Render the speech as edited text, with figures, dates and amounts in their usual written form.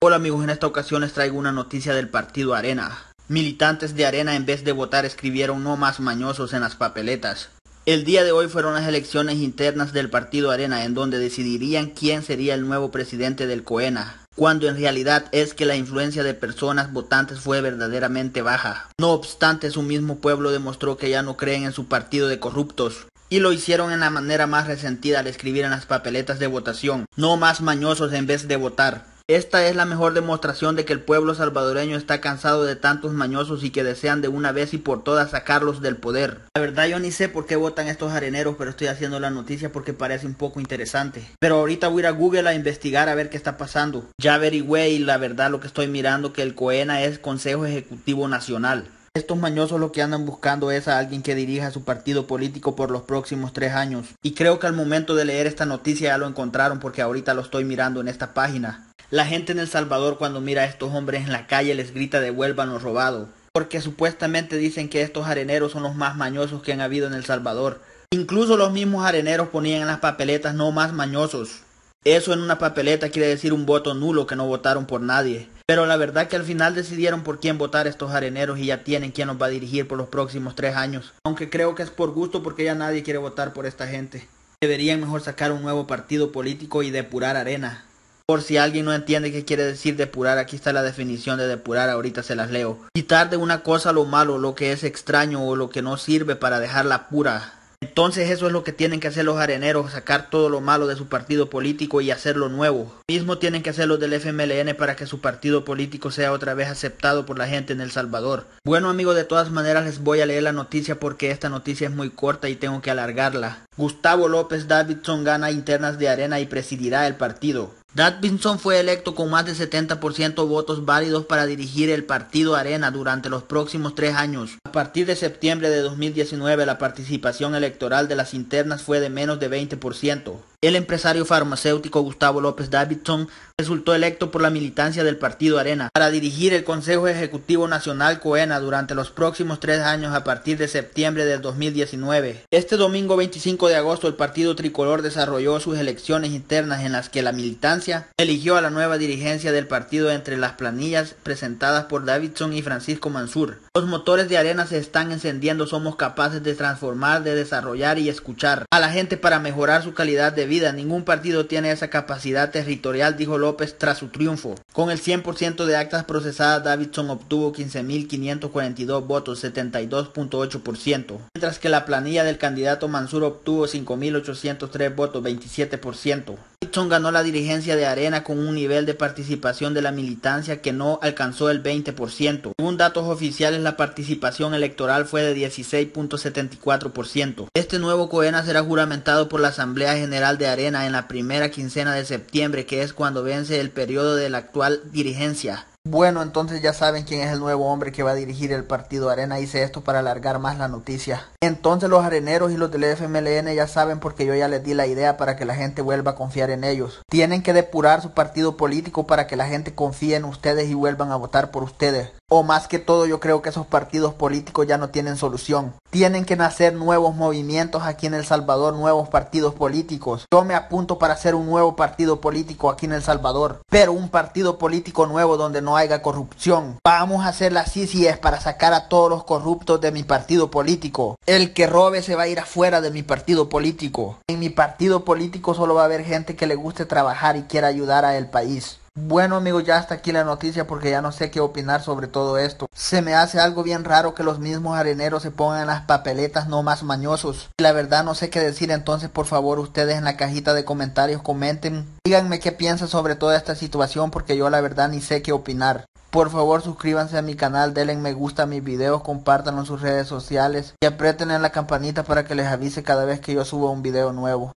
Hola amigos, en esta ocasión les traigo una noticia del partido Arena. Militantes de Arena en vez de votar escribieron "no más mañosos" en las papeletas. El día de hoy fueron las elecciones internas del partido Arena en donde decidirían quién sería el nuevo presidente del COENA, cuando en realidad es que la influencia de personas votantes fue verdaderamente baja. No obstante, su mismo pueblo demostró que ya no creen en su partido de corruptos. Y lo hicieron en la manera más resentida al escribir en las papeletas de votación "no más mañosos" en vez de votar. Esta es la mejor demostración de que el pueblo salvadoreño está cansado de tantos mañosos y que desean de una vez y por todas sacarlos del poder. La verdad yo ni sé por qué votan estos areneros, pero estoy haciendo la noticia porque parece un poco interesante. Pero ahorita voy a ir a Google a investigar a ver qué está pasando. Ya averigüé y la verdad lo que estoy mirando que el COENA es Consejo Ejecutivo Nacional. Estos mañosos lo que andan buscando es a alguien que dirija su partido político por los próximos 3 años. Y creo que al momento de leer esta noticia ya lo encontraron porque ahorita lo estoy mirando en esta página. La gente en El Salvador cuando mira a estos hombres en la calle les grita "devuelvan lo robado", porque supuestamente dicen que estos areneros son los más mañosos que han habido en El Salvador. Incluso los mismos areneros ponían en las papeletas "no más mañosos". Eso en una papeleta quiere decir un voto nulo, que no votaron por nadie. Pero la verdad que al final decidieron por quién votar estos areneros y ya tienen quién los va a dirigir por los próximos 3 años. Aunque creo que es por gusto porque ya nadie quiere votar por esta gente. Deberían mejor sacar un nuevo partido político y depurar Arena. Por si alguien no entiende qué quiere decir depurar, aquí está la definición de depurar, ahorita se las leo. Quitar de una cosa lo malo, lo que es extraño o lo que no sirve para dejarla pura. Entonces eso es lo que tienen que hacer los areneros, sacar todo lo malo de su partido político y hacerlo nuevo. Mismo tienen que hacer los del FMLN para que su partido político sea otra vez aceptado por la gente en El Salvador. Bueno amigos, de todas maneras les voy a leer la noticia porque esta noticia es muy corta y tengo que alargarla. Gustavo López Davidson gana internas de Arena y presidirá el partido. Davidson fue electo con más de 70% votos válidos para dirigir el partido Arena durante los próximos 3 años. A partir de septiembre de 2019 la participación electoral de las internas fue de menos de 20%. El empresario farmacéutico Gustavo López Davidson resultó electo por la militancia del partido Arena para dirigir el Consejo Ejecutivo Nacional COENA durante los próximos 3 años a partir de septiembre del 2019. Este domingo 25 de agosto el partido tricolor desarrolló sus elecciones internas en las que la militancia eligió a la nueva dirigencia del partido entre las planillas presentadas por Davidson y Francisco Mansur. Los motores de Arena se están encendiendo, somos capaces de transformar, de desarrollar y escuchar a la gente para mejorar su calidad de vida. Ningún partido tiene esa capacidad territorial, dijo López tras su triunfo. Con el 100% de actas procesadas, Davidson obtuvo 15.542 votos, 72.8%, mientras que la planilla del candidato Mansur obtuvo 5.803 votos, 27%. Davidson ganó la dirigencia de Arena con un nivel de participación de la militancia que no alcanzó el 20%. Según datos oficiales, la participación electoral fue de 16.74%. Este nuevo COENA será juramentado por la Asamblea General de Arena en la primera quincena de septiembre, que es cuando vence el periodo de la actual dirigencia. Bueno, entonces ya saben quién es el nuevo hombre que va a dirigir el partido Arena. Hice esto para alargar más la noticia. Entonces los areneros y los del FMLN ya saben porque yo ya les di la idea para que la gente vuelva a confiar en ellos. Tienen que depurar su partido político para que la gente confíe en ustedes y vuelvan a votar por ustedes. O más que todo, yo creo que esos partidos políticos ya no tienen solución. Tienen que nacer nuevos movimientos aquí en El Salvador, nuevos partidos políticos. Yo me apunto para hacer un nuevo partido político aquí en El Salvador, pero un partido político nuevo donde no haya corrupción. Vamos a hacerla así si es para sacar a todos los corruptos de mi partido político. El que robe se va a ir afuera de mi partido político. En mi partido político solo va a haber gente que le guste trabajar y quiera ayudar al país. Bueno amigos, ya hasta aquí la noticia porque ya no sé qué opinar sobre todo esto. Se me hace algo bien raro que los mismos areneros se pongan en las papeletas "no más mañosos". La verdad no sé qué decir, entonces por favor ustedes en la cajita de comentarios comenten. Díganme qué piensan sobre toda esta situación porque yo la verdad ni sé qué opinar. Por favor suscríbanse a mi canal, denle me gusta a mis videos, compártanlo en sus redes sociales y aprieten en la campanita para que les avise cada vez que yo suba un video nuevo.